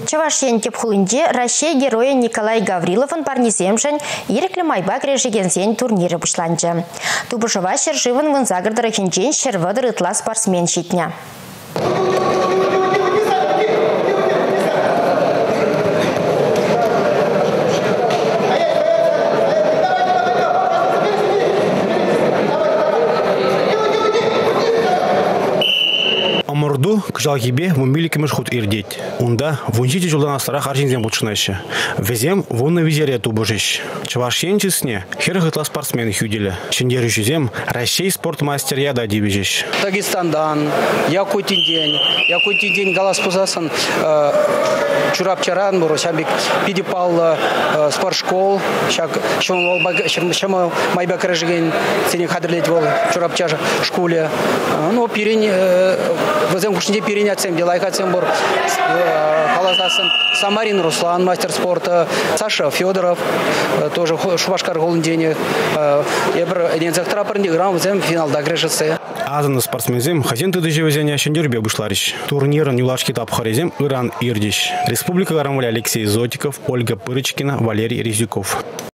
Чавашен тепхулынде Россия героя Николай Гавриловын парнеземшін ереклі майбак режигенсен турниры бұшланды. Тубышыва шерживын вынзагырдыры хенжен шервадыр ытла спортсмен шетіне. Амурду кжалгибе мумиликимеш худ ирдеть. Унда вунчите жолдан астарах аржинзем булчынайшы. Везем вунна визере тубыжыш. Чавашен чесне херхытла спортсмен хюделе. Шендерюшизем Россия спортмастер яда дибежеш. Дагестандан, Якутин день галас пузасан чурапчаран буру шабик пидипал спортшкол, шама майбак режиген сенек хадрлеть вол чурапчажа школе. Ну пирень возем кушнде пирень отцем делай отцем бур палазасын Самарин Руслан мастер спорта, Саша Федоров тоже шубашкар голдене. Я бр один завтра играл возем финалда грешится. Азаны спортсмензем хазин тыдыжы везения шендербе бушларищ. Турнирын юлашки тапхарезем Иран Ирдиш. Республика Гарамвали Алексей Зотиков, Ольга Пырочкина, Валерий Резюков.